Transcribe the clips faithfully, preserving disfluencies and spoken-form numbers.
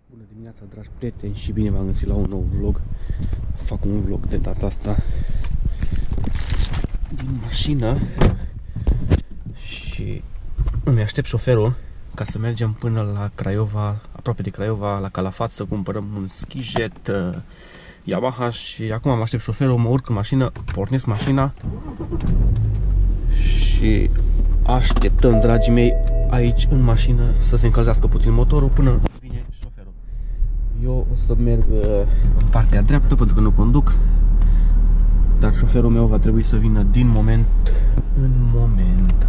Bună dimineața, dragi prieteni, și bine v-am găsit la un nou vlog. Fac un vlog de data asta din mașină și îmi aștept șoferul ca să mergem până la Craiova, aproape de Craiova, la Calafat, să cumpărăm un skijet uh, Yamaha. Și acum mă aștept șoferul, mă urc în mașină, pornesc mașina și așteptăm, dragii mei, aici în mașină să se încălzească puțin motorul până vine șoferul. Eu o să merg uh, în partea dreaptă pentru că nu conduc, dar șoferul meu va trebui să vină din moment în moment.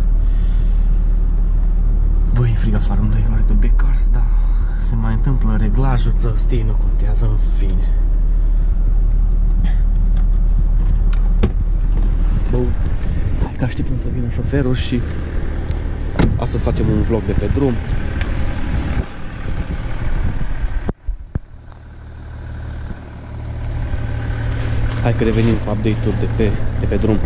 Băi, frig afară, îmi dă eroare de becars, dar se mai întâmplă reglajul, prostii, nu contează, în fine. Bă, hai că așteptăm să vină șoferul și astăzi facem un vlog de pe drum. Hai că revenim cu update-uri de pe, de pe drum.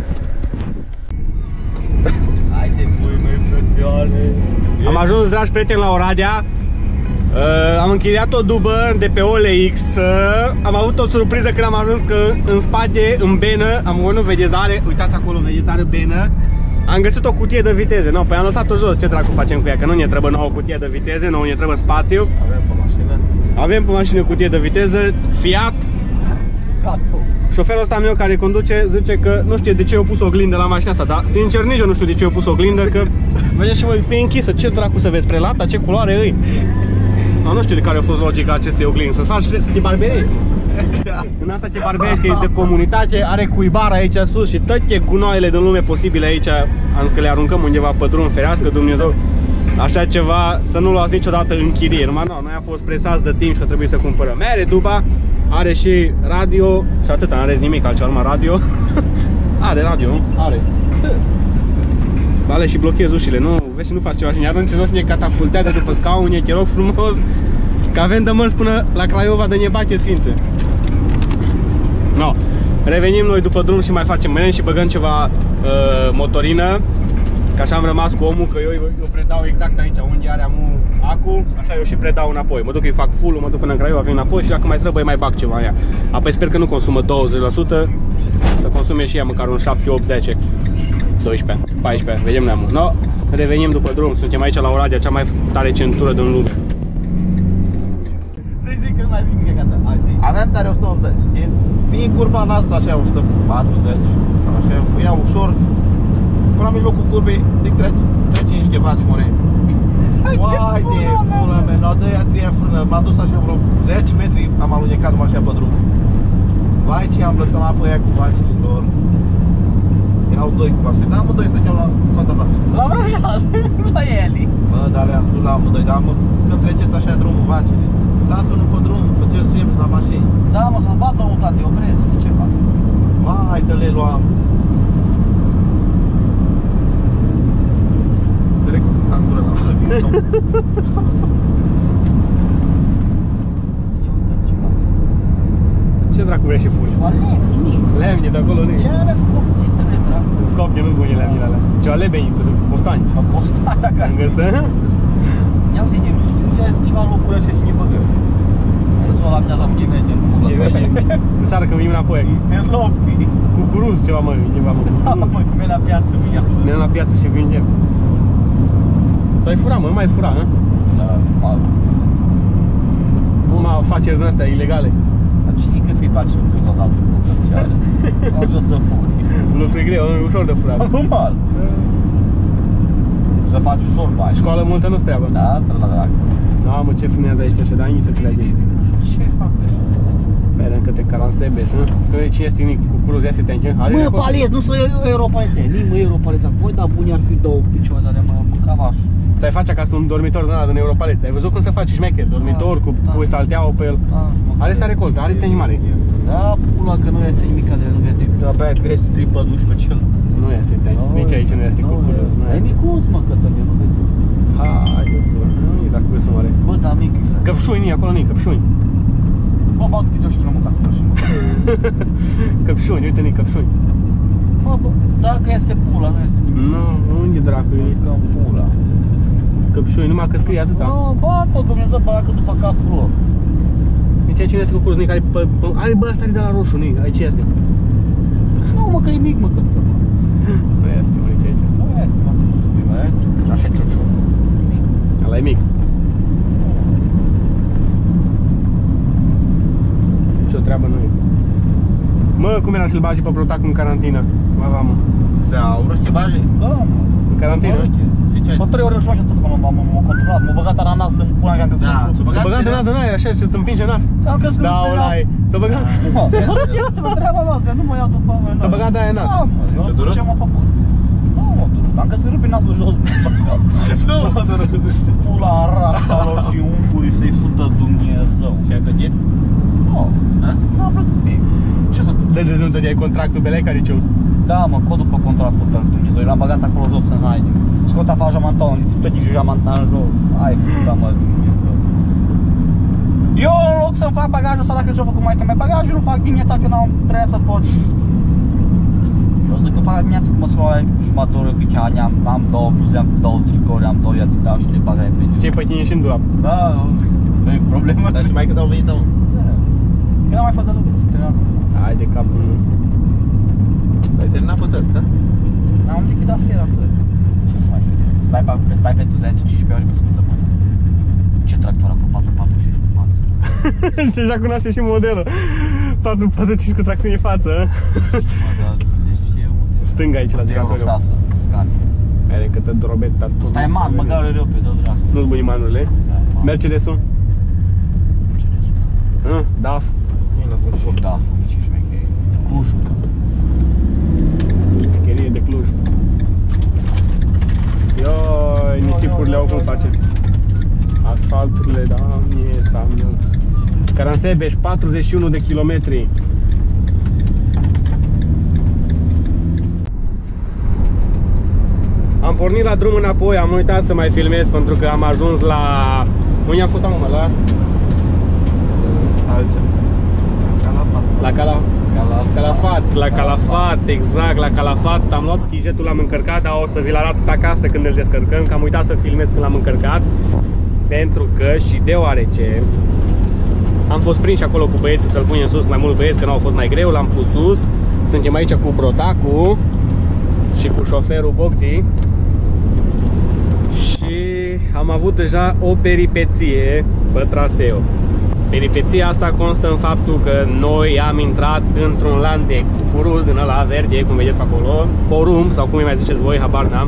Haide, pui, măi, frățioare! Am ajuns, dragi prieteni, la Oradea. Uh, am închiriat o dubă de pe O L X. Uh, am avut o surpriză când am ajuns, că în spate, în benă, am văzut vedezare. Uitați acolo, vedezare, benă. Am găsit o cutie de viteze. No, păi am lăsat-o jos. Ce dracu facem cu ea? Că nu ne trebuie nouă cutie de viteze, nu ne trebuie spațiu. Avem pe mașină. Avem pe mașină cutie de viteză, Fiat. Gato. Șoferul ăsta meu care conduce zice că nu știe de ce eu pus o oglindă la mașina asta, dar sincer nici eu nu știu de ce eu pus o oglindă, că vedeți și voi pe închisă, ce dracu să vezi, prelata, ce culoare îi. No, nu știu de care a fost logica acestei oglindi, să-ți faci, să te barberezi. În asta te barberești, că e de comunitate, are cuibar aici sus și toate gunoaiele din lume posibile aici, am zis că le aruncăm undeva pe drum, ferească Dumnezeu. Așa ceva să nu luați niciodată în chirie, numai nu, noi am fost presați de timp și a trebuit să cumpărăm. Are duba, are și radio și atât, nu are nimic altceva, numai radio. Are radio, nu? Are. Ale și blochezi ușile, nu, vezi și nu faci ceva și ne arunci jos, ne catapultează după scaune, te rog frumos, că avem de mers până la Craiova de nebate sfințe. No. Revenim noi după drum și mai facem mâine și băgăm ceva uh, motorină. Că așa am rămas cu omul, că eu îi predau exact aici, unde are amul acu, așa eu și predau înapoi. Mă duc, îi fac full-ul, mă duc până în Craiova, vin înapoi și dacă mai trebuie mai bag ceva în ea. Apoi sper că nu consumă douăzeci la sută, să consume și ea măcar un șapte, opt, zece, doisprezece, paisprezece, vedem neamul. No, revenim după drum, suntem aici la Oradea, cea mai tare centură din lume. Să-i zic că nu mai zic gata. Aveam tare o sută optzeci. Vin curba noastră așa o sută patruzeci. Așa, o iau ușor. Până la mijlocul curbei, zic trece niște vaci more. Uai de pula mea, n-o dă ea treia frână, m-a dus așa vreo zece metri, am alunecat numai așa pe drum. Vai ce am blăstămat pe ea cu vacile lor. Erau doi cu vacile, dar amândoi stăteau la toată vaci. La vrăjal, la ele. Bă, dar le-am spus la amândoi, dar mă, când treceți așa drumul vacile, stați unul pe drum, faceți semn la mașini. Da, mă, să-ți vadă omul, tate, opresc, ce fac? Vai de le luam. Ce dracu vrei și fugi? Lemni. Lemni de acolo, nu? Ce are scopti, tăi, dracu? În scopti nu bune lemnile alea. Ce o lebeniță, postani. Și-a postat dacă... În găsă? Ia uite, nu știu, ia ceva locuri așa și ne băgă. Hai să o la mea, dar unde mergem? În seară când venim înapoi. În lobby. Cucuruz ceva, mă, undeva, mă. Da, mă, când merg la piață, mă iau. Mergem la piață și vindem. Tu ai furat, mă, nu mai fura, nu? Da, mal. Nu mai afaceri din astea ilegale. Dar cine că ți-i face un pic asta cu frățioare? Au jos să furi. Lucru e greu, e ușor de furat. Normal. Să faci ușor bani. Școală multă nu-ți treabă. Da, tră la dracu. Da, mă, ce filmează aici așa, dar nici să crede. Ce fac așa? Merem către Caransebeș, nu? Tu cine ești tehnic cu curul de astea te-ai închinat? Mă, palez, nu să europaleze, nici mă europaleza. Voi, dar buni ar fi două picioare alea, mă, mâncavaș. Ți-ai face acasă un dormitor din ăla din europaleț. Ai văzut cum se face șmecher? Dormitor cu, da. cu salteaua pe el. Da, are sta recoltă, are te animale. Da, pula că nu este nimic de nu este. Abia că este tripăduș pe cel. Nu este tenis, nici aici nu este cucuruz. E micuz, mă, Cătălin, nu vezi. Hai, nu e dacă să mare. Bă, da, mic, frate. Căpșuni, acolo nu e, căpșuni. Bă, bag câte și nu mă casă, și mă. Căpșuni, uite, nu-i căpșuni. Bă, bă, dacă este pula, nu este nimic. Nu, unde dracu e? Că în pula. Căpșuni, numai că scrie atâta. Nu, bă, tot Dumnezeu băgacă după capul lor. Deci aici nu este cucuruz, nu care pe, pe, are bă, asta de la roșu, nu aici este. Nu, mă, că e mic, mă, că Nu este, mă, aici, aici. nu este, mă, trebuie să spui, mă, că așa ciuciu. Ăla e mic. Ce o treabă nu e. Mă, cum era șilbajii pe Protacul în carantină? Mă, va, mă. Da, au vreo știbaje? Da, mă. În carantină? Și ce ai? Pe trei ore și așa tot că m-am controlat, m-a băgat ananas în pula mea că Da, sunt ți-a Ți-a băgat în în nas în aia, așa, ce-ți împinge nas? am crezut că Da, nu ăla e. Ți-a băgat? Ia-ți-vă treaba voastră, nu mă iau după mă. Ți-a băgat de aia în nas? Da, mă, eu Te nu dură? știu ce m-a făcut. Nu m-a durut, am crezut că rupe nasul jos. Nu, mă dură. Pula rasa lor și ungurii să-i fută Dumnezeu. Și ai plătit? Nu, Ha? n-am plătit nimic. Ce să... De de nu dădeai contractul Beleca, niciun? Da, mă, codul pe contract fută Dumnezeu, l-am băgat acolo jos în haine. Scot afară jamantanul, îți plăti și jamantanul în jos. Hai, fută mă Dumnezeu. Eu în loc să-mi fac bagajul ăsta, dacă ce-a făcut maică mea, bagajul îl fac dimineața când am trebuia să pot. Eu zic că fac dimineața cum mă scoare jumătate oră, câte ani am, am două bluze, am două tricouri, am două iate, dau și le bag repede. Ce-i pe tine și în dulap? Da, nu e problemă. Dar și mai cât au venit, mă? Că n-am mai făcut de lucru, să terminăm. Hai de capul meu. Ai terminat pe tot, da? Am lichidat seara tot. Ce să mai fac? Stai, pe, stai pentru zece cincisprezece ore pe săptămână. Ce tractor a cu patru patru și în față. Deja cunoaște și modelul. patru patru cinci cu tracțiune față. Stânga aici la giratoriu. șase, scani. Are câtă drobeta. Stai man, mă gare rău pe dă dracu. Nu-ți buni manurile? Mercedes-ul? Hă? DAF? Da, nici șmecheri. Clujul. Șmecherie de Cluj. Ioi, nisipurile au cum face. Asfalturile, da, mie Samuel. Caransebeș, patruzeci și unu de kilometri. Am pornit la drum înapoi, am uitat să mai filmez pentru că am ajuns la... Unde am fost acum, la? La Cala... Calafat, la Calafat, exact, la Calafat. Am luat schijetul, l-am încărcat, dar o să vi-l arăt acasă când îl descărcăm, că am uitat să filmez când l-am încărcat. Pentru că și deoarece am fost prinși acolo cu băieții să-l punem sus, mai mult băieți, că n-au fost mai greu, l-am pus sus. Suntem aici cu Brotacu și cu șoferul Bogdi. Și am avut deja o peripeție pe traseu. Peripeția asta constă în faptul că noi am intrat într-un lan de cucuruz din ăla verde, cum vedeți pe acolo, porumb sau cum îi mai ziceți voi, habar n-am.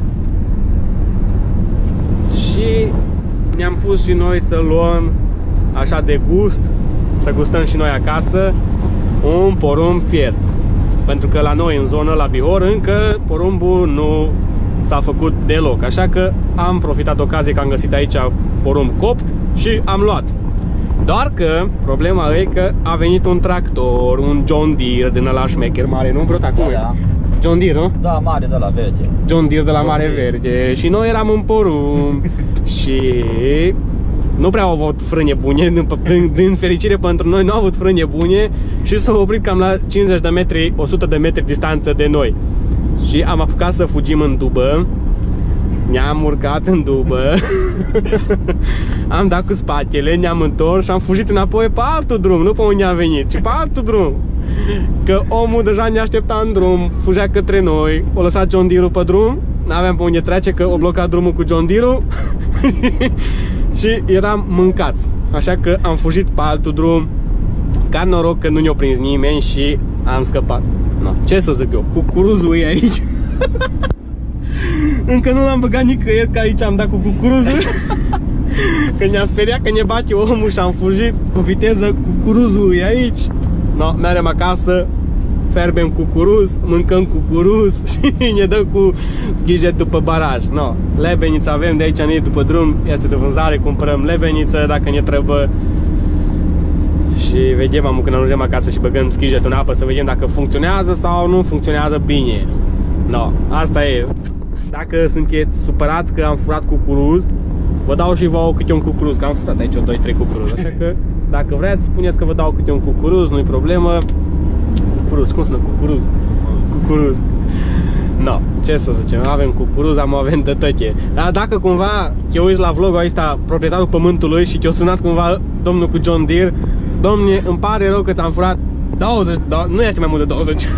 Și ne-am pus și noi să luăm așa de gust, să gustăm și noi acasă, un porumb fiert. Pentru că la noi în zonă, la Bihor, încă porumbul nu s-a făcut deloc. Așa că am profitat de ocazie că am găsit aici porumb copt și am luat. Doar că problema e că a venit un tractor, un John Deere din ăla șmecher mare, nu? Brota, cum Da, da. John Deere, nu? Da, mare de la verde. John Deere de la John Mare Deere. Verde. Și noi eram în porumb și nu prea au avut frâne bune, din, din, din fericire pentru noi nu au avut frâne bune și s-au oprit cam la cincizeci de metri, o sută de metri distanță de noi. Și am apucat să fugim în dubă. Ne-am urcat în dubă. Am dat cu spatele, ne-am întors și am fugit înapoi pe altul drum, nu pe unde am venit, ci pe altul drum. Că omul deja ne aștepta în drum, fugea către noi, o lăsat John Deere-ul pe drum, n-aveam pe unde trece că o blocat drumul cu John Deere-ul și eram mâncați. Așa că am fugit pe altul drum, ca noroc că nu ne-a prins nimeni și am scăpat. No, ce să zic eu, cucuruzul e aici. Încă nu l-am băgat nicăieri, că aici am dat cu cucuruzul. Când ne-am speriat că ne bate omul și am fugit cu viteză, cucuruzul e aici. No, mergem acasă, ferbem cucuruz, mâncăm cucuruz și ne dăm cu schijetul pe baraj. No, lebeniță avem de aici, ne după drum, este de vânzare, cumpărăm lebeniță dacă ne trebuie. Și vedem am când ajungem acasă și băgăm schijetul în apă să vedem dacă funcționează sau nu funcționează bine. No, asta e. Dacă sunteți supărați că am furat cucuruz, vă dau și vouă câte un cucuruz, că am furat aici doi trei cucuruz. Așa că dacă vreți, spuneți că vă dau câte un cucuruz, nu-i problemă. Cucuruz, cum sună? Cucuruz. Cucuruz. No, ce să zicem, avem cucuruz, am avem de tăche. Dar dacă cumva te uiți la vlogul ăsta, proprietarul pământului, și te-a sunat cumva domnul cu John Deere. Domne, îmi pare rău că ți-am furat douăzeci, da, nu este mai mult de douăzeci.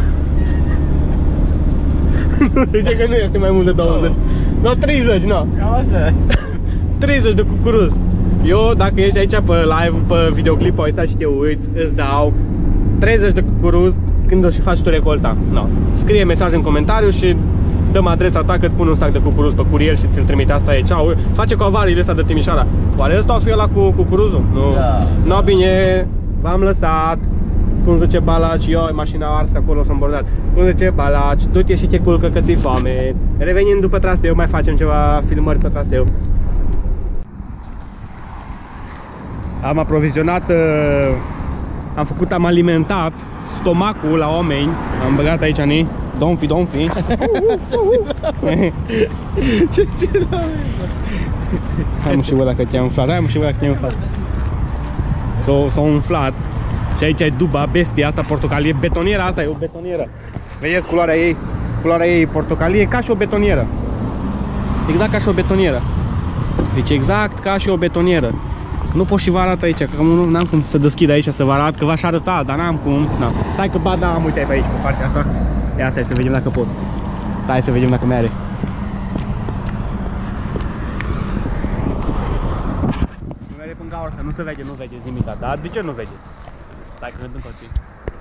Uite că nu este mai mult de douăzeci. No, treizeci, no. Cam așa. treizeci de cucuruz. Eu, dacă ești aici pe live, pe videoclipul ăsta și te uiți, îți dau treizeci de cucuruz când o și faci tu recolta. No. Scrie mesaj în comentariu și dăm adresa ta că îți pun un sac de cucuruz pe curier și ți-l trimite. Asta e, ceau. Face cu avariile astea de Timișoara. Oare ăsta o fi ăla cu cucuruzul? Nu. Da. No, bine, v-am lăsat. Cum zice Balaci, eu, mașina arsă acolo, s-a îmbordat. Cum zice Balaci, du-te și te culcă că ți-i foame. Revenind după traseu, mai facem ceva filmări pe traseu. Am aprovizionat, uh, am făcut, am alimentat stomacul la oameni. Am băgat aici, ni, domfi, domfi. Ce tira, hai mă și ăla că te-am umflat, hai mă și ăla că te-am umflat. S-a umflat. Și aici e duba, bestia asta portocalie, betoniera asta e o betonieră. Vedeți culoarea ei? Culoarea ei e portocalie, ca și o betonieră. Exact ca și o betonieră. Deci exact ca și o betonieră. Nu pot și vă arăt aici, că nu am cum să deschid aici să vă arăt, că v-aș arăta, dar n-am cum. Na. Stai că ba da, am, uite pe aici, pe partea asta. Ia asta, să vedem dacă pot. Stai să vedem dacă mi-are. Nu merge până gaura asta, nu se vede, nu vedeți nimic, dar de ce nu vedeți? Stai că ne dăm toți.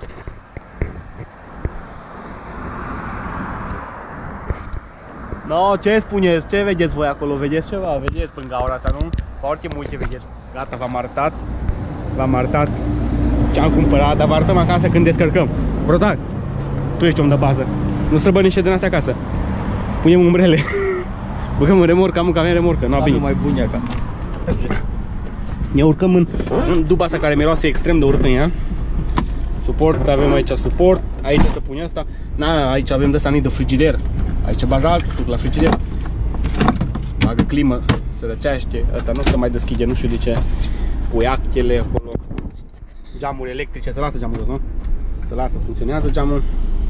No, ce spuneți? Ce vedeți voi acolo? Vedeți ceva? Vedeți până gaura asta, nu? Foarte multe vedeți. Gata, v-am arătat. V-am arătat ce am cumpărat, dar vă arătăm acasă când descărcăm. Protac, tu ești om de bază. Nu străbă niște din astea acasă. Punem umbrele. Băgăm în remorcă, am că avem remorcă. Nu, bine. mai bune acasă. Ne urcăm în, în duba asta care miroase extrem de urât în ea. Suport, avem aici suport. Aici se pune asta. Na, aici avem de sanit de frigider. Aici bagă altul suc la frigider. Bagă climă, se răcește. Asta nu se mai deschide, nu știu de ce. Pui actele acolo. Geamuri electrice, se lasă geamul, nu? Se lasă, funcționează geamul.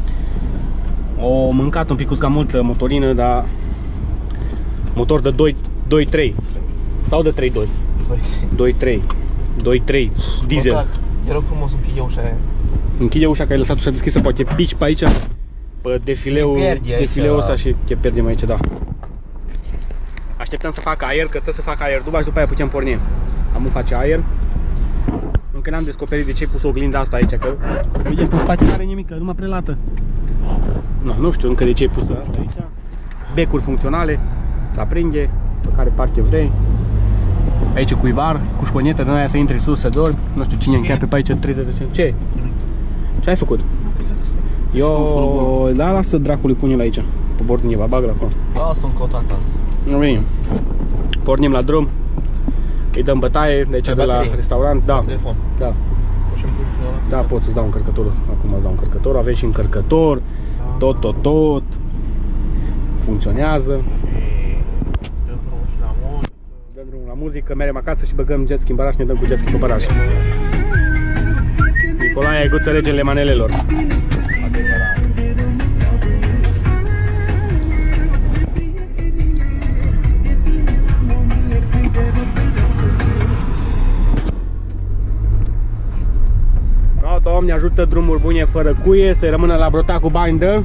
O mâncat un pic cam multă motorină, dar motor de doi trei sau de trei doi. doi trei. doi trei. Diesel. Te rog frumos, închide ușa aia. Închide ușa, că ai lăsat ușa deschisă, poate pici pe aici, pe defileul, defileul ăsta și te pierdem aici, da. Așteptăm să facă aer, că trebuie să facă aer duba și după aia putem porni. Am nu face aer. Încă n-am descoperit de ce ai pus oglinda asta aici, că vedeți, în spate n-are nimic, numai prelată. No, nu știu încă de ce ai pus asta aici. Becuri funcționale, se aprinde, pe care parte vrei. Aici cuibar, cu șconietă din aia să intri sus, să dormi. Nu știu cine încheia pe aici treizeci de centi. Ce? Ce ai făcut? Eu... Da, lasă dracului, pune-l aici, pe bordul neva, bagă-l acolo. Lasă un contact azi. Nu vine. Pornim la drum. Îi dăm bătaie de aici, de la restaurant. Da. Telefon. Da. Da, pot să-ți dau încărcătorul. Acum îți dau încărcător. Avem și încărcător. Tot, tot, tot. Funcționează. Dăm drumul la muzică, mergem acasă și băgăm jet ski în baraș, ne dăm cu jet ski pe baraș. Nicolae, ai guță regele manelelor. Doamne ajută, drumuri bune fără cuie, să rămână la brota cu bani de...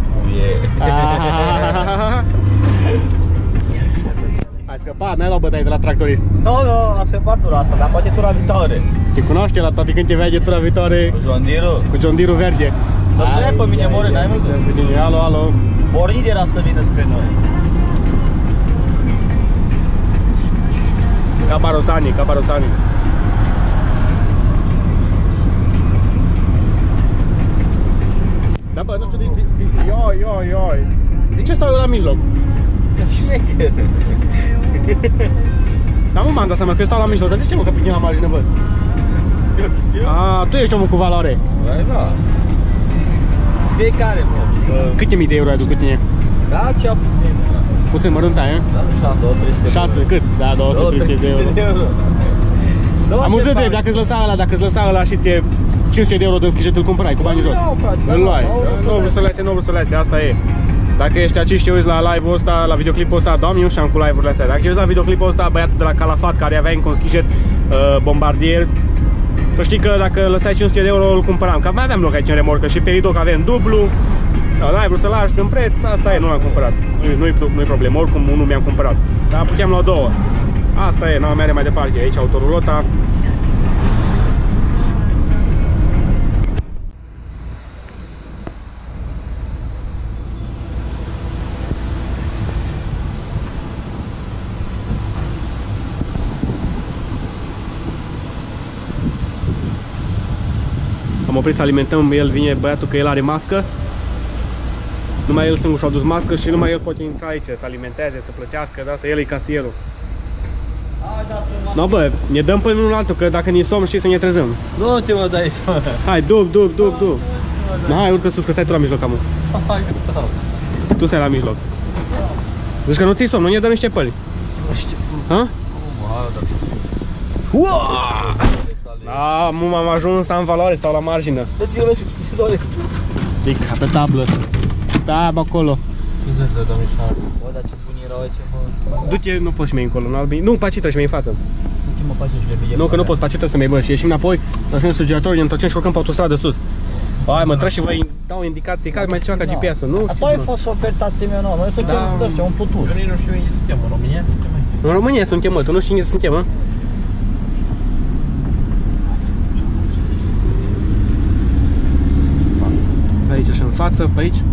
Ai scăpat, n-ai luat bătaie de la tractorist. Nu, nu, am scăpat tura asta, dar poate tura viitoare. Te cunoaște la toate când te vede tura viitoare Cu John Deere-ul? Cu John Deere-ul verde. Să sune pe mine, more, n-ai văzut? Alo, alo. Pornit era să vină spre noi. Ca Barosani, ca Barosani. Da, bă, nu știu, de, de, de, ioi, ioi, ioi. De ce stau eu la mijloc? Șmecher. Dar nu m-am dat seama că eu stau la mijloc, dar de ce nu să pricin la margină, bă? Eu știu. A, tu ești omul cu valoare. Băi, da. Fiecare, mă. Câte mii de euro ai dus cu tine? Da, cea puțin. Puțin mărânta, e? Da, șase, două trei sute. șase, cât? Da, două sute trei sute de euro. Am zis drept, dacă îți lăsa ăla, dacă îți lăsa ăla și ție cinci sute de euro din schijet, îl cumpărai cu banii jos. Îl luai. Nu vreau să lase, nu vreau să lase, asta e. Dacă ești aici și te uiți la live-ul ăsta, la videoclipul ăsta, doamne, nu știam cu live-urile astea. Dacă te uiți la videoclipul ăsta, băiatul de la Calafat care avea încă un schijet uh, bombardier. Să știi că dacă lăsai cinci sute de euro îl cumpăram, că mai aveam loc aici în remorcă și Peridoc avem dublu. Da, n-ai vrut să lași în preț, asta e, nu l-am cumpărat. Nu-i nu problemă, oricum unul mi-am cumpărat. Dar puteam lua două. Asta e, n-am mere mai departe, aici autorulota. Am oprit să alimentăm, el vine băiatul că el are mască. Numai el singur și-a dus mască și numai el poate intra aici să alimenteze, să plătească, de asta el e casierul. No, bă, ne dăm pe unul altul, că dacă ne somn știi să ne trezăm. Nu te mă dai. Hai, dub, dub, dub, dub. Hai, urcă sus, că stai tu la mijloc, amu. Hai, stau. Tu stai la mijloc. Zici că nu ți-i somn, nu ne dăm niște păli. Ha? Da, mu m-am ajuns, am valoare, stau la margină. Dă-ți-l și ți doare. Dic, pe tablă. Da, bă, acolo. Bă, dar ce buni erau aici, mă. Du-te, nu poți și mai încolo, nu albi. Nu, paci trebuie și mai în față. Mă faci și le Nu, că nu poți, paci trebuie să mai bă și ieșim înapoi, lăsăm sugeratorul, ne întorcem și urcăm pe autostradă sus. Hai, mă, trebuie și vă dau indicații, ca mai ceva ca G P S-ul, nu? Asta ai fost oferta meu nouă, noi suntem ăștia, un putut. Eu nici nu știu unde suntem, în România suntem aici. În România suntem, mă, tu nu știi unde suntem, mă? Aici, așa în față, pe aici.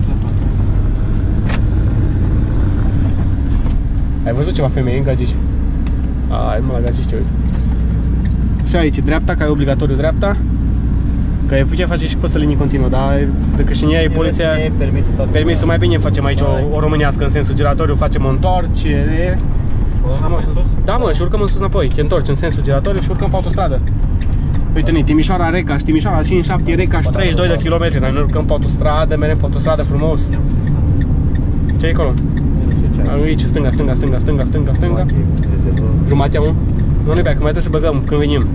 Ai văzut ceva femei în Gagici? Ai, mă, la Gagici, ce uite. Și aici, dreapta, că e obligatoriu dreapta. Că e putea face și pe să linii continuă, dar dacă și ne iei poliția, permisul, permisul mai bine facem aici o, o românească în sens giratoriu, facem o întorcere. Da, mă, și urcăm în sus înapoi, te întorci în sensul giratoriu și urcăm pe autostradă. Uite, ni, Timișoara, Recaș, Timișoara cincizeci și șapte, Recaș treizeci și doi de kilometri, noi ne urcăm pe autostradă, merem pe autostradă frumos. Ce e acolo? Aici, stânga, stânga, stânga, stânga, stânga, stânga. Jumatea, mă? Nu ne bea, că mai trebuie să băgăm când venim.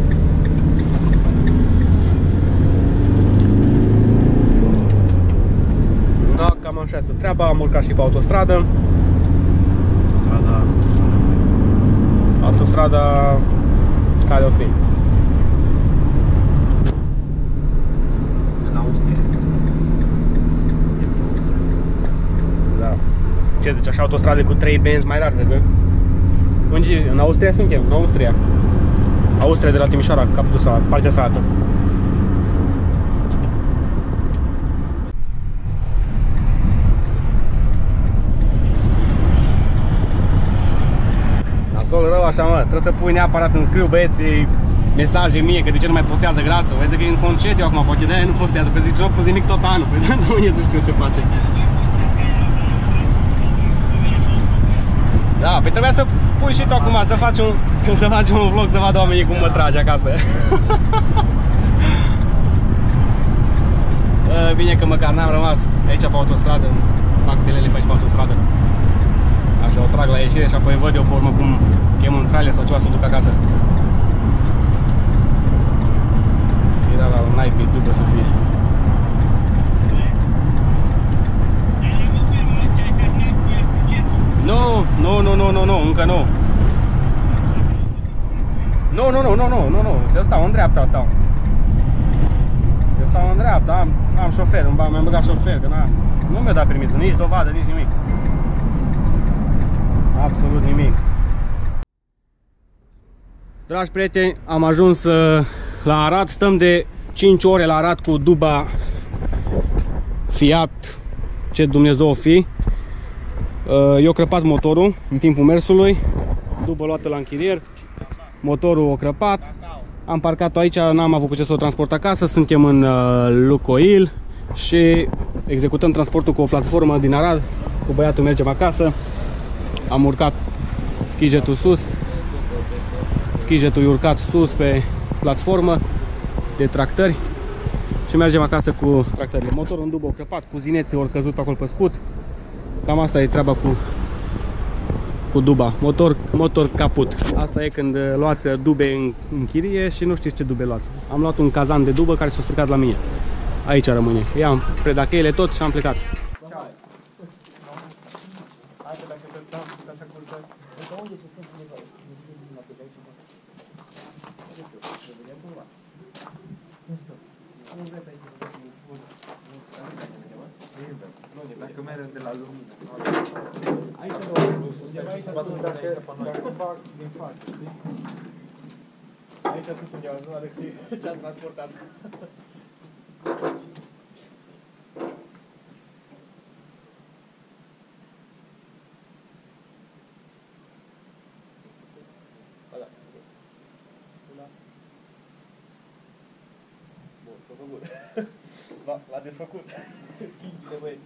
Da, cam așa este treaba, am urcat și pe autostradă. Autostrada... Autostrada care o fi? În Austria. Da. Ce zici, așa autostrade cu trei benzi mai rar, vezi? Unde? În Austria suntem, în Austria. Austria de la Timișoara, capătul sau partea cealaltă. Nasol rău așa, mă, trebuie să pui neapărat, îmi scriu băieții mesaje mie că de ce nu mai postează Grasă. Vezi că e în concediu acum, poate de-aia nu postează, că zic că nu pus nimic tot anul. Păi da, unde să știu ce face. Da, păi trebuia să pui și tu acum, să faci un, să faci un vlog, să vadă oamenii cum mă trage acasă. Bine că măcar n-am rămas aici pe autostradă, fac bilele pe aici pe autostradă. Așa, o trag la ieșire și apoi văd eu pe urmă cum chem un trailer sau ceva să o duc acasă. Era la un naibii după să fie. Nu, nu, nu, nu, nu, nu, încă nu. Nu, nu, nu, nu, nu, nu, nu, eu stau în dreapta, stau. Eu stau în dreapta, am, am șofer, mi-am băgat șofer, că n-am, nu mi-a dat permisul, nici dovadă, nici nimic. Absolut nimic. Dragi prieteni, am ajuns uh, la Arad, stăm de cinci ore la Arad cu duba Fiat, ce Dumnezeu o fi. Uh, eu crăpat motorul în timpul mersului, dubă luată la închirier, motorul o crăpat, am parcat-o aici, n-am avut cu ce să o transport acasă, suntem în uh, Lucoil și executăm transportul cu o platformă din Arad, cu băiatul mergem acasă. Am urcat schijetul sus, schijetul e urcat sus pe platformă de tractări și mergem acasă cu tractările. Motorul în dubă o crăpat, cu zineții ori căzut pe acolo pe scut. Cam asta e treaba cu, cu duba, motor, motor caput. Asta e când luați dube în, în chirie și nu știți ce dube luați. Am luat un cazan de dubă care s-a stricat la mine. Aici rămâne. I-am predacheile tot și am plecat. Dacă mergem de la lumină. Aici nu, undeva aici Poate dacă, dacă fac din față, știi? Aici sus undeva, nu, Alexei, ce-a transportat. Bun, s-a făcut. L-a desfăcut. Chingile, băieți.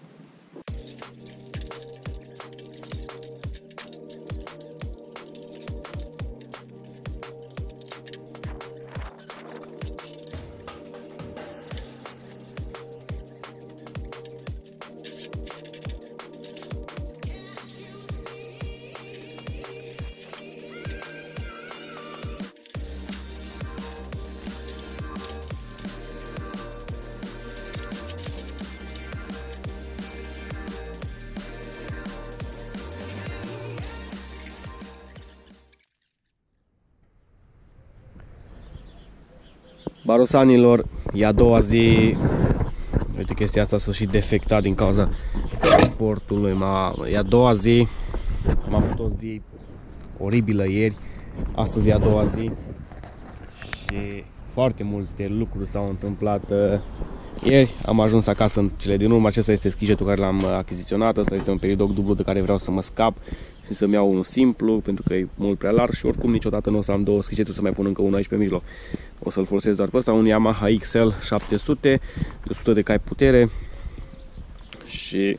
Barosanilor, e a doua zi. Uite, chestia asta s-a și defectat din cauza portului. E a doua zi. Am avut o zi oribilă ieri. Astăzi e a doua zi. Și foarte multe lucruri s-au întâmplat ieri. Am ajuns acasă în cele din urmă. Acesta este schijetul care l-am achiziționat. Asta este un peridoc dublu de care vreau să mă scap și să-mi iau unul simplu, pentru că e mult prea larg și oricum niciodată nu o să am două schijeturi, să mai pun încă unul aici pe mijloc. O să-l folosesc doar pe ăsta, un Yamaha X L șapte sute, de o sută de cai putere. Și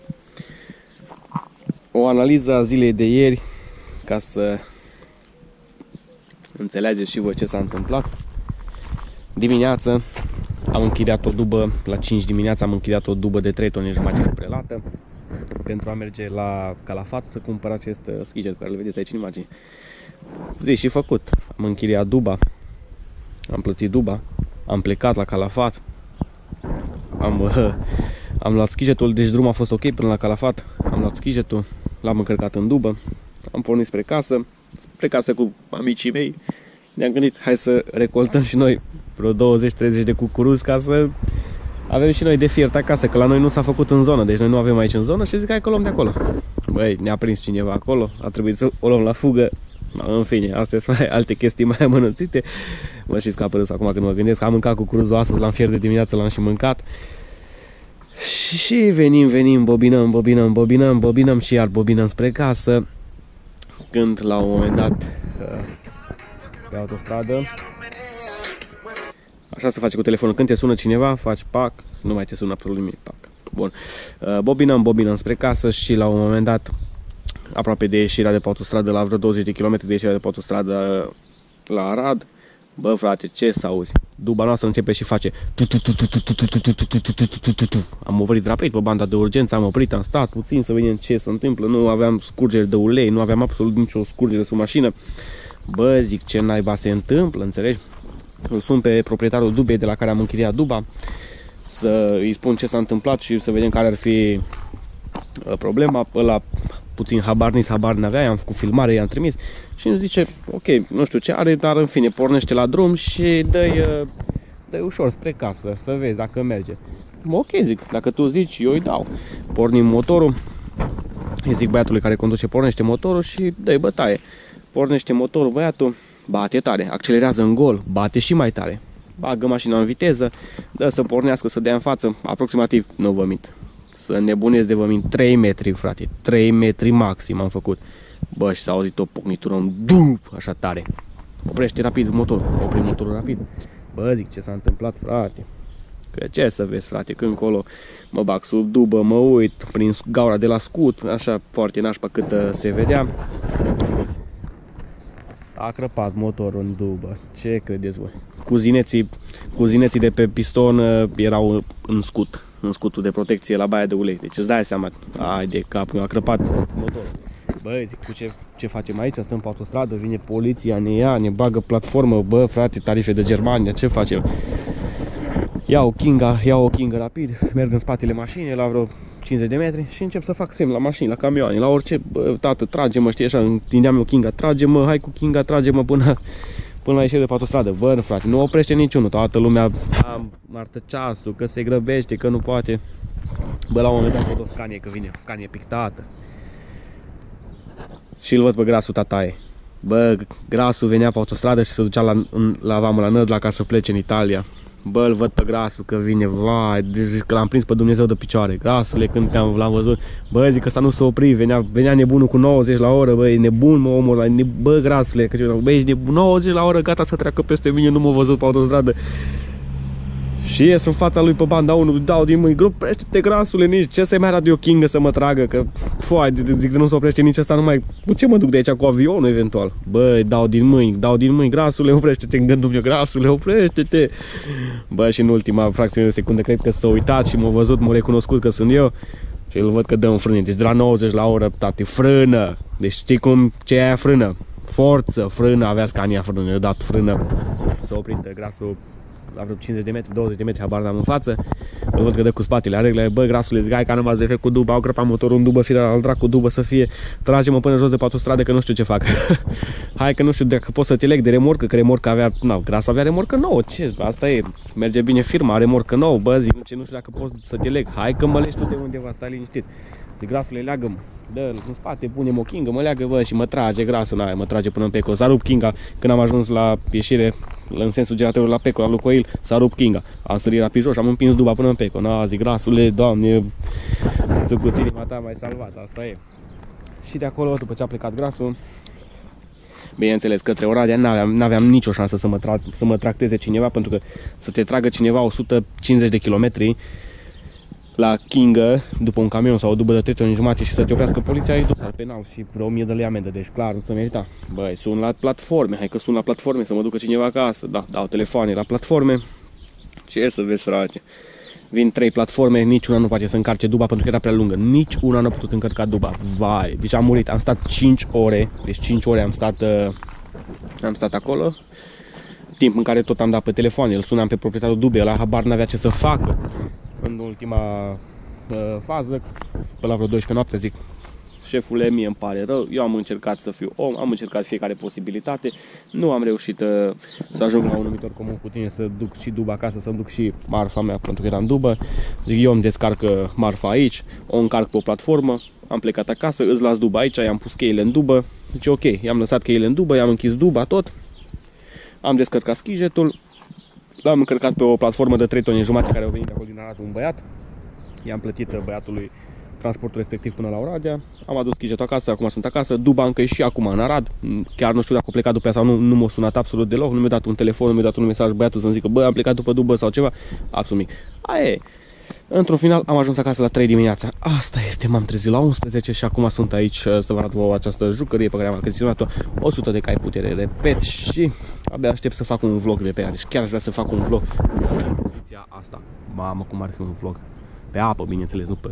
o analiză a zilei de ieri, ca să înțelegeți și voi ce s-a întâmplat. Dimineață am închiriat o dubă, la cinci dimineața am închiriat o dubă de trei tone jumătate prelată pentru a merge la Calafat să cumpăr acest schijet pe care îl vedeți aici în imagine. Zi și făcut. Am închiriat duba, am plătit duba, am plecat la Calafat, am, uh, am luat schijetul, deci drumul a fost ok până la Calafat, am luat schijetul, l-am încărcat în dubă, am pornit spre casă, spre casă cu amicii mei. Ne-am gândit, hai să recoltăm și noi vreo douăzeci treizeci de cucuruzi ca să avem și noi de fiert acasă, că la noi nu s-a făcut în zonă, deci noi nu avem aici în zonă și zic hai că o luăm de acolo. Băi, ne-a prins cineva acolo, a trebuit să o luăm la fugă. În fine, astea sunt mai alte chestii mai amănunțite. Mă știți că a apărut acum când mă gândesc, am mâncat cucuruzul astăzi, l-am fiert de dimineață, l-am și mâncat. Și venim, venim, bobinăm, bobinăm, bobinăm, bobinăm și iar bobinăm spre casă. Când la un moment dat pe autostradă, așa se face cu telefonul, când te sună cineva, faci pac, nu mai te sună absolut nimic, pac. Bun, bobinăm, bobinăm spre casă și la un moment dat, aproape de ieșirea de pe autostradă, la vreo douăzeci de kilometri de ieșirea de pe autostradă la Arad, bă frate, ce să auzi? Duba noastră începe și face. Am oprit rapid pe banda de urgență, am oprit, am stat puțin să vedem ce se întâmplă, nu aveam scurgeri de ulei, nu aveam absolut nicio scurgere sub mașină. Bă, zic, ce naiba se întâmplă, înțelegi? Îl sun pe proprietarul dubei de la care am închiriat duba, să îi spun ce s-a întâmplat și să vedem care ar fi problema. Ăla puțin habar nici habar n-avea, i-am făcut filmare, i-am trimis și îmi zice, ok, nu știu ce are, dar în fine, pornește la drum și dă-i dă ușor spre casă, să vezi dacă merge. Ok, zic, dacă tu zici, eu îi dau. Pornim motorul, îi zic băiatului care conduce, pornește motorul și dă-i bătaie. Pornește motorul băiatul, bate tare, accelerează în gol, bate și mai tare. Bagă mașina în viteză, dă să pornească, să dea în față, aproximativ, nu vă mint, să nebunesc de vă mint, trei metri, frate, trei metri maxim am făcut. Bă, și s-a auzit o pocnitură, un dup, așa tare. Oprește rapid motorul, opri motorul rapid. Bă, zic, ce s-a întâmplat, frate? Că ce să vezi, frate, când încolo mă bag sub dubă, mă uit prin gaura de la scut, așa foarte nașpa cât se vedea. A crăpat motorul în dubă, ce credeți voi? Cuzineții, cuzineții de pe piston erau în scut, în scutul de protecție la baia de ulei. Deci îți dai seama, ai de capul, a crăpat motorul. Băi, zic, cu ce, ce facem aici? Stăm pe autostradă, vine poliția, ne ia, ne bagă platformă. Bă, frate, tarife de Germania, ce facem? Iau Kinga, iau o Kinga rapid, merg în spatele mașinii la vreo cincizeci de metri și încep să fac semn la mașini, la camioane, la orice. Bă, tată, trage-mă, știi, așa, întindeam eu Kinga, trage-mă, hai cu Kinga, trage-mă până, până la ieșire de pe autostradă. Bă, frate, nu oprește niciunul, toată lumea martă ceasul, că se grăbește, că nu poate. Bă, la un moment dat văd o Scania, că vine o Scania pictată. Și îl văd pe Grasul tataie. Bă, Grasul venea pe autostradă și se ducea la, la vamă la Nădla ca să plece în Italia. Bă, îl văd pe Grasul că vine, vai, deci că l-am prins pe Dumnezeu de picioare. Grasule, când te-am l-am văzut, bă, zic că ăsta nu s-a oprit, venea, venea nebunul cu nouăzeci la oră, bă, e nebun, mă, omul ăla, ne, bă, Grasule, că bă, ești nebun, nouăzeci la oră, gata să treacă peste mine, nu m-a văzut pe autostradă. Și ies în fața lui pe banda unu, dau din mâini, grupește-te, Grasule, nici ce să-i mai Radio King să mă tragă, că, foai, zic că nu se oprește nici ăsta, numai, cu ce mă duc de aici, cu avionul, eventual? Bă, dau din mâini, dau din mâini, Grasule, oprește-te în gândul meu, Grasule, oprește-te. Bă, și în ultima fracțiune de secundă, cred că s-a uitat și m-a văzut, m-a recunoscut că sunt eu. Și îl văd că dă în frână, deci de la nouăzeci la oră, tate, frână. Deci știi cum, ce e aia frână? Forță, frână, avea Scania frână, i-a dat frână. S-a oprit Grasul la vreo cincizeci de metri, douăzeci de metri, habar n-am în față. Îl văd că dă cu spatele, aregle, bă, Grasule, zgai, ca n-am defect cu dubă, au crăpat motorul în dubă, fire al dracu dubă să fie, trage-mă până jos de pe autostradă că nu știu ce fac. Hai că nu știu dacă pot să te leg de remorcă, că remorca avea, na, Grasul avea remorcă nouă, ce, asta e, merge bine firma, remorcă nouă, bă, zic, ce, nu știu dacă pot să te leg, hai că mă legi tu de undeva, stai liniștit. Zic, Grasule, leagă-mă, dă-l în spate, pune-mă o chingă, mă leagă, bă, și mă trage Grasul, na, mă trage până în Peco, s-a rupt chinga când am ajuns la ieșire, în sensul generatorului la Peco, la Lucoil, s-a rupt chinga, am sărit rapid jos și am împins duba până în Peco, na, zic, Grasule, Doamne, țucuținima ta m-ai salvat, asta e. Și de acolo, după ce a plecat Grasul, bineînțeles, către Oradea n-aveam, n-aveam nicio șansă să mă, tra să mă tracteze cineva, pentru că să te tragă cineva o sută cincizeci de kilometri la chingă, după un camion sau o dubă de trei toni jumate și să te oprească poliția, e dosar penal și vreo o mie de lei amendă, deci clar, nu se merita. Băi, sun la platforme, hai că sun la platforme să mă ducă cineva acasă, da, dau telefoane la platforme, ce să vezi, frate. Vin trei platforme, niciuna nu poate să încarce duba pentru că era prea lungă, nici una nu a putut încărca duba, vai, deci am murit, am stat cinci ore, deci cinci ore am stat, uh, am stat acolo, timp în care tot am dat pe telefon, îl sunam pe proprietarul dubei, ăla habar n-avea ce să facă. În ultima uh, fază, pe la vreo douăsprezece noapte, zic, șefule, mie îmi pare rău, eu am încercat să fiu om, am încercat fiecare posibilitate, nu am reușit uh, să ajung la un numitor comun cu tine, să duc și duba acasă, să duc și marfa mea, pentru că era în dubă. Zic, eu îmi descarc marfa aici, o încarc pe o platformă, am plecat acasă, îți las duba aici, i-am pus cheile în dubă, zice, ok, i-am lăsat cheile în dubă, i-am închis duba tot, am descărcat schijetul, l-am încărcat pe o platformă de trei toni jumate care au venit acolo din Arad un băiat. I-am plătit băiatului transportul respectiv până la Oradea. Am adus schijetul acasă, acum sunt acasă. Duba încă e și acum în Arad. Chiar nu știu dacă a plecat după ea sau nu, nu m-a sunat absolut deloc. Nu mi-a dat un telefon, nu mi-a dat un mesaj băiatul să-mi zică, bă, am plecat după dubă sau ceva. Absolut mic. Aia e. Într-un final am ajuns acasă la trei dimineața. Asta este, m-am trezit la unsprezece și acum sunt aici să vă arăt vouă această jucărie pe care am achiziționat-o. o sută de cai putere, repet, și abia aștept să fac un vlog de pe ea. Deci chiar aș vrea să fac un vlog în poziția asta. Mamă, cum ar fi un vlog. Pe apă, bineînțeles, nu pe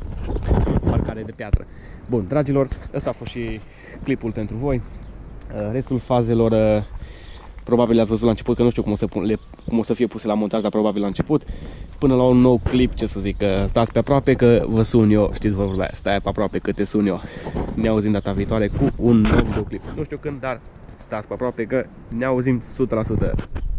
parcare de piatră. Bun, dragilor, ăsta a fost și clipul pentru voi. Restul fazelor probabil le-ați văzut la început, că nu știu cum o, să pun, le, cum o să fie puse la montaj, dar probabil la început. Până la un nou clip, ce să zic, că stați pe aproape că vă sun eu, știți vă vorba aia, stai pe aproape că te sun eu. Ne auzim data viitoare cu un nou videoclip. Nu știu când, dar stați pe aproape că ne auzim o sută la sută.